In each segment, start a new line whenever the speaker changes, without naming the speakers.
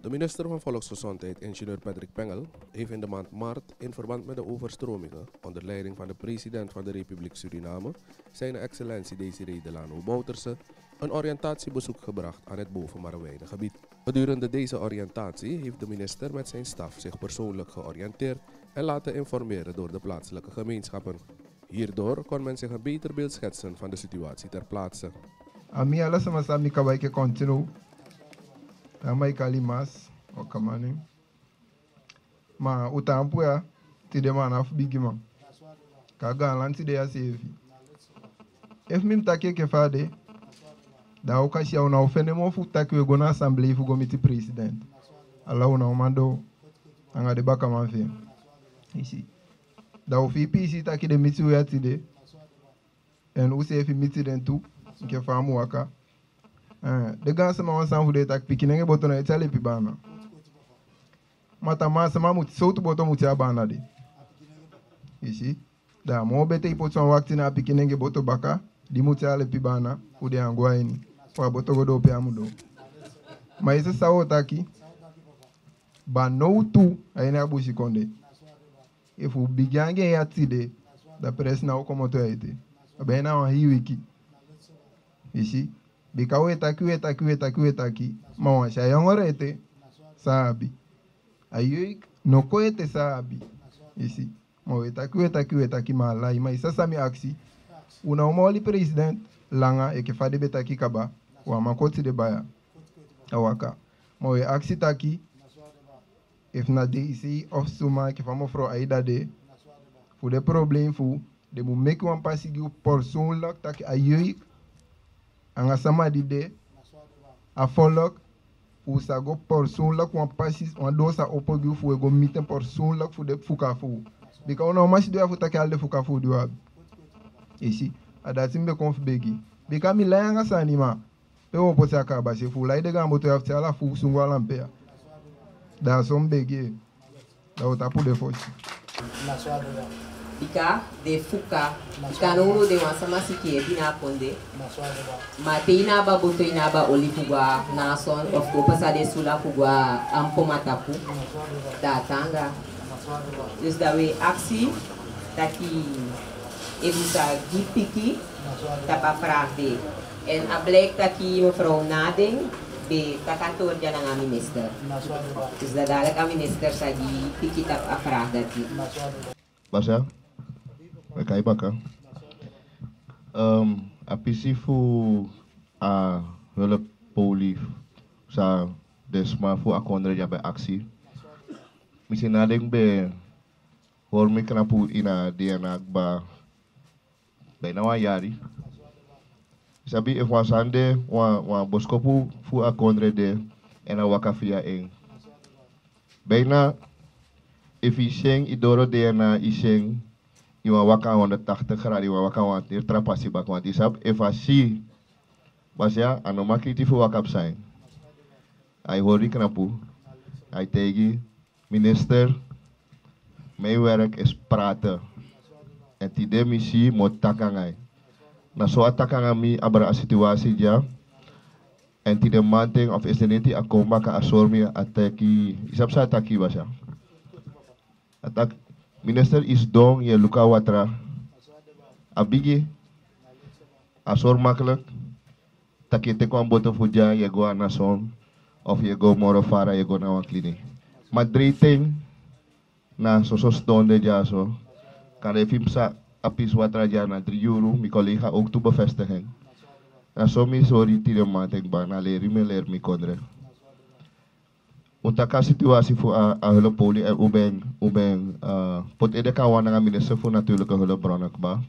De minister van Volksgezondheid, ingenieur Patrick Pengel, heeft in de maand maart in verband met de overstromingen onder leiding van de president van de Republiek Suriname, zijn excellentie Desiree Delano Bouterse, een oriëntatiebezoek gebracht aan het Boven-Marowijne-gebied. Gedurende deze oriëntatie heeft de minister met zijn staf zich persoonlijk georiënteerd en laten informeren door de plaatselijke gemeenschappen. Hierdoor kon men zich een beter beeld schetsen van de situatie ter plaatse.
Ami ala sama sami kawaike continue. Amai kalimas o kamani. Ma utampu ya tide man af bigi man. Kaga lanti de ya sevi. If mim take ke fade. Da o kashi au na ofene mo fu take we gona assembly fu gomiti president. Ala una mando anga de baka man fe. Ici. Da o fi pisi take de miti we tide. En u se fi miti den tu. Nke famu waka. De ganse ma wansan fu de tak pikinenge boto na etale pi bana. Mata ma sama muti soutu boto muti abana de. Ici. Da mo bete ipotson wakti na pikinenge boto baka. Di muti ale pi bana. Fu de angwa ini. Wa boto godo pe amudo. Ma ise sawo taki. Ba no tu ayene abushi konde. Ifu bigyange ya tide. Da pres na okomoto ya ite. Abena wa hii wiki. Ici. Bika wetaki. Ma wansha yongorete. Sabi. Ayoik no koete sabi. Ici. Ma wetaki ma lai. Ma isa sami aksi. Una umoli president. Langa eke fade betaki kaba. Wa makoti de baya. Awaka. Ma we aksi taki. If na de isi of suma ke famo fro aida de. Fu de probleem fu. De mu make wan pasigi persoonlijk taki ayoik. Anga sama di de. A volk. Fu sa go persoonlijk wan pasis. Wan dosa opogi fu e go miten persoonlijk fu de fuka fu. Bika ona omasi doya fu taki al de fuka fu di wab. Isi. Adati mbe konf begi. Bika mi la yanga sanima. Pe wo posi akaba se fu. La ide gambo to yafti ala fu sungu alampea. Da som begi. Da utapu de fosi.
Bika de fuka. Bika no de wansama siki bina ponde. Mate inaba boto inaba oli fugwa nason. Of ko pasa de sula fugwa ampo matapu. Da tanga. Dus dat we actie. Taki ebusa gipiki. Tapa vraagde. En a blijkt dat je mevrouw Nading bij kantoor dyan ang minister. Dus dat dadelijk ang minister sa gipiki tap a vraag dat je.
Basya, kay baka. Apisi fu a hulp poli sa desma fu akondre ja bij actie. Misschien nading be hoor me knapu ina DNA ba bij na yari. Sabi if wasande wa boskopu fu akondre de en a wakafia eng. Bijna if iseng idoro de na iseng iwa waka 180 graden iwa waka want ir trapasi bak want isap if asi basya anomakiti fu wakap zijn. Ai hori knapu. Ai tegi minister mijn werk is praten. En die missie moet takangai. Na so atakangami abra situatie ja. En die manting of is er niet die akomba ka asormi ataki. Isap sa ataki basya. Atak minister is dong je luka watra. Abigi asor makkelijk. Takite kwam boto fuja je go anason of je go morofara je go na wan klinik. Madriting na sosos donde ja so. Kan even sa apis watra ja na 3 euro. Mijn collega ook toe bevestigen. En zo mi sorry tide matek ba na leri me ler mi kondre. Untaka situatie voor a hulp poli en ubeng pot ede kawan nga minister voor natuurlijke hulpbronnen ba.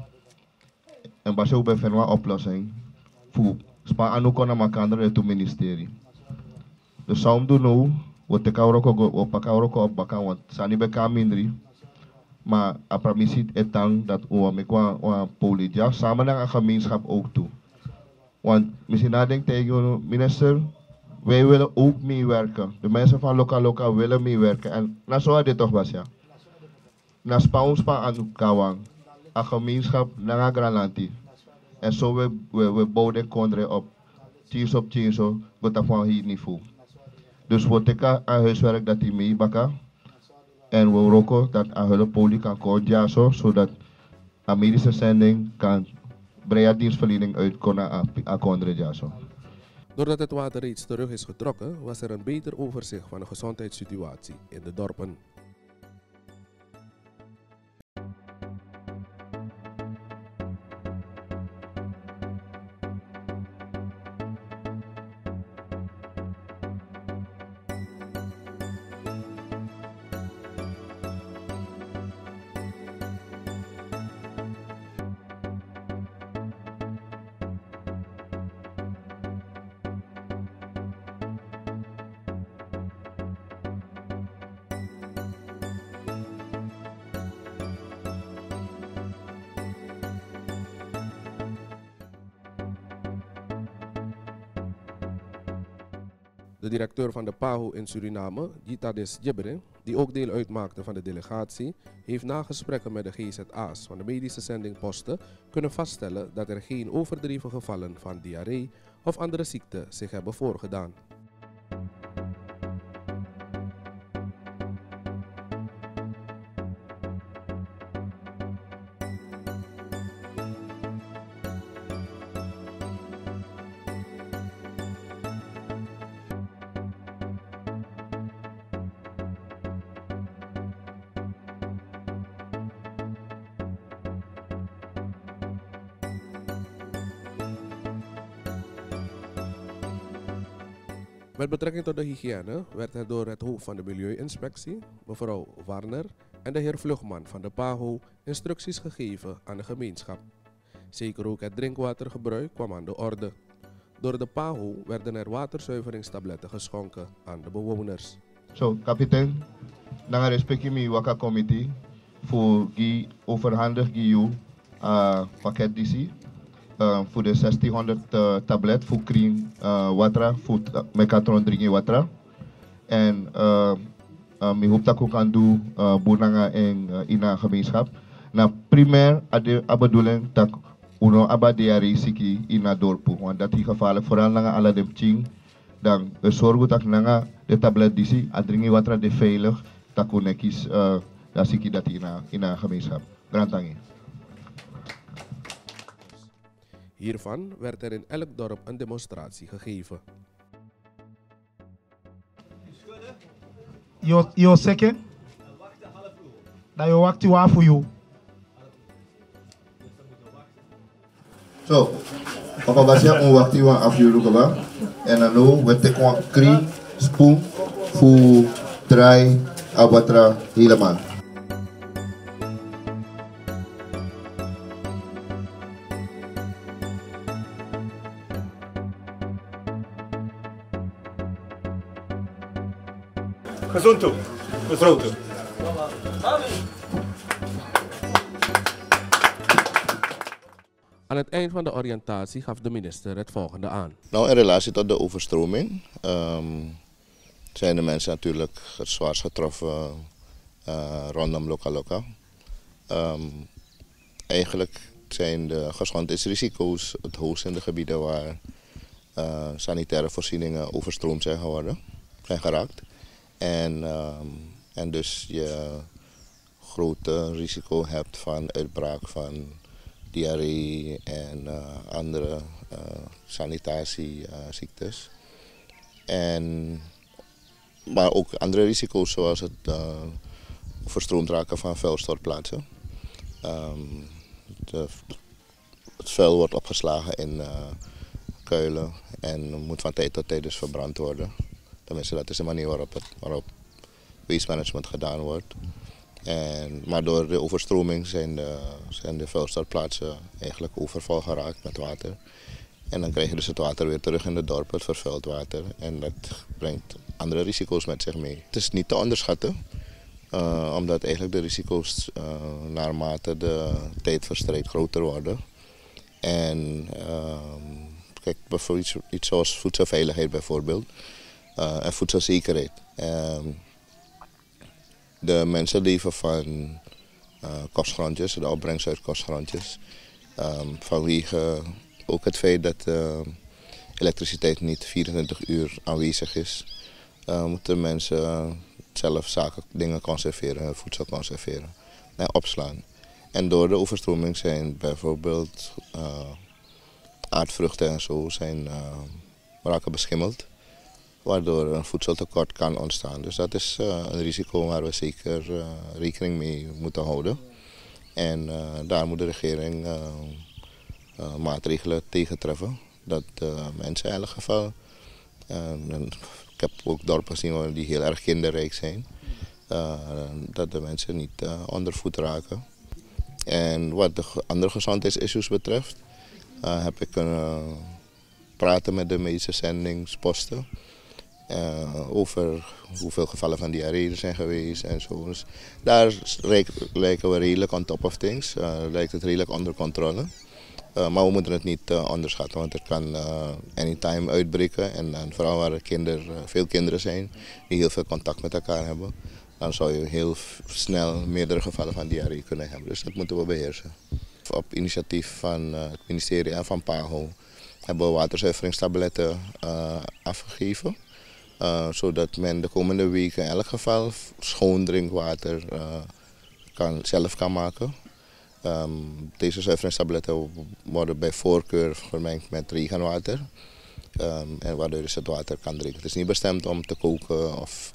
En ba zo ben een oplossing voor spa anu kona makandre to ministerie. Dus saum do nou wat te kauroko go op kauroko op baka want sani be kamindri. Maar a permissie etang dat we met qua poli ja samen naar een gemeenschap ook toe. Want misschien nadenkt tegen minister, wij willen ook meewerken. De mensen van lokaal willen meewerken. En na zo dit toch was ja. Na spa aan kawang, een gemeenschap naar Gralanti. En zo we bouwen kondre op, cheers op, wat dat van hier niveau. Dus we tekenen aan huiswerk dat die meebakken. En we roken dat aan hulppolie kan komen, zodat een medische zending kan brede dienstverlening uitkomen aan Condrejaso.
Doordat het water reeds terug is getrokken, was er een beter overzicht van de gezondheidssituatie in de dorpen. De directeur van de PAHO in Suriname, Gitadis Jibrin, die ook deel uitmaakte van de delegatie, heeft na gesprekken met de GZA's van de medische zendingposten kunnen vaststellen dat er geen overdreven gevallen van diarree of andere ziekten zich hebben voorgedaan. Met betrekking tot de hygiëne werd er door het hoofd van de Milieuinspectie, mevrouw Warner, en de heer Vlugman van de PAHO instructies gegeven aan de gemeenschap. Zeker ook het drinkwatergebruik kwam aan de orde. Door de PAHO werden er waterzuiveringstabletten geschonken aan de bewoners.
Zo, kapitein, dan respect ik me waka committee voor die overhandig die pakket DC. Voor de 1600 tablet voor clean water, voor mekatron drinking water. En ik hoop dat ik kan doen bonanga in een gemeenschap. Na primair de bedoeling dat uno aba diarree siki in het dorp, want dat is gevaarlijk vooral na alle de ching. Dan zorgen dat na de tablet DC, drinking water de veilig, dat konekis dat siki dat in een gemeenschap. Grantangi.
Hiervan werd er in elk dorp een demonstratie gegeven.
Je second? Dat je wacht voor jou.
Zo, papa basia on waktu wan afjulu kaba. En dan we take one cream spoon voor dry abatra helemaal.
Gezond toe. Gezond toe.
Aan het eind van de oriëntatie gaf de minister het volgende aan.
Nou, in relatie tot de overstroming zijn de mensen natuurlijk het zwaarst getroffen rondom Loka. Eigenlijk zijn de gezondheidsrisico's het hoogst in de gebieden waar sanitaire voorzieningen overstroomd zijn geraakt. En dus je grote risico hebt van uitbraak van diarree en andere sanitatieziektes. Maar ook andere risico's zoals het overstroomd raken van vuilstortplaatsen. Het vuil wordt opgeslagen in kuilen en moet van tijd tot tijd dus verbrand worden. Tenminste, dat is de manier waarop waste management gedaan wordt. Maar door de overstroming zijn de vuilstortplaatsen eigenlijk overvol geraakt met water. En dan krijg je dus het water weer terug in het dorp, het vervuild water. En dat brengt andere risico's met zich mee. Het is niet te onderschatten, omdat eigenlijk de risico's naarmate de tijd verstrijkt groter worden. En kijk, bijvoorbeeld iets zoals voedselveiligheid bijvoorbeeld. En voedselzekerheid. De mensen leven van kostgrondjes, de opbrengst uit kostgrondjes. Vanwege ook het feit dat elektriciteit niet 24 uur aanwezig is, moeten mensen zelf dingen conserveren, voedsel conserveren en opslaan. En door de overstroming zijn bijvoorbeeld aardvruchten en zo raken beschimmeld, waardoor een voedseltekort kan ontstaan. Dus dat is een risico waar we zeker rekening mee moeten houden. En daar moet de regering maatregelen tegen treffen. Dat mensen in elk geval, ik heb ook dorpen gezien die heel erg kinderrijk zijn, dat de mensen niet onder voet raken. En wat de andere gezondheidsissues betreft, heb ik kunnen praten met de medische zendingsposten over hoeveel gevallen van diarree er zijn geweest en zo. Dus daar lijken we redelijk on top of things, lijkt het redelijk onder controle. Maar we moeten het niet onderschatten, want het kan anytime uitbreken. En vooral waar veel kinderen zijn die heel veel contact met elkaar hebben, dan zou je heel snel meerdere gevallen van diarree kunnen hebben. Dus dat moeten we beheersen. Op initiatief van het ministerie en van PAHO hebben we waterzuiveringstabletten afgegeven. Zodat men de komende weken in elk geval schoon drinkwater zelf kan maken. Deze zuiveringstabletten worden bij voorkeur vermengd met regenwater. En waardoor je het water kan drinken. Het is niet bestemd om te koken of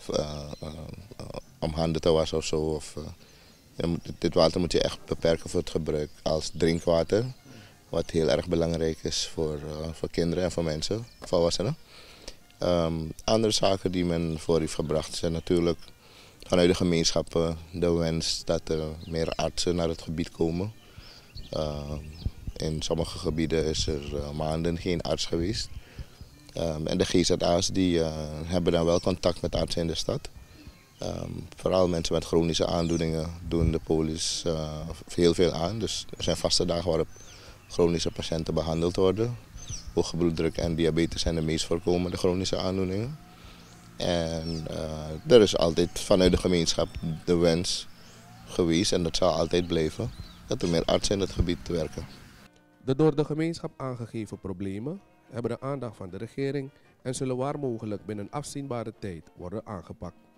om handen te wassen of zo. Dit water moet je echt beperken voor het gebruik als drinkwater. Wat heel erg belangrijk is voor kinderen en voor mensen, volwassenen. Andere zaken die men voor heeft gebracht zijn natuurlijk vanuit de gemeenschappen de wens dat er meer artsen naar het gebied komen. In sommige gebieden is er maanden geen arts geweest. En de GZA's die hebben dan wel contact met artsen in de stad. Vooral mensen met chronische aandoeningen doen de polis heel veel aan. Dus er zijn vaste dagen waarop chronische patiënten behandeld worden. Hoge bloeddruk en diabetes zijn de meest voorkomende chronische aandoeningen. En er is altijd vanuit de gemeenschap de wens geweest, en dat zal altijd blijven, dat er meer artsen in het gebied werken.
De door de gemeenschap aangegeven problemen hebben de aandacht van de regering en zullen waar mogelijk binnen afzienbare tijd worden aangepakt.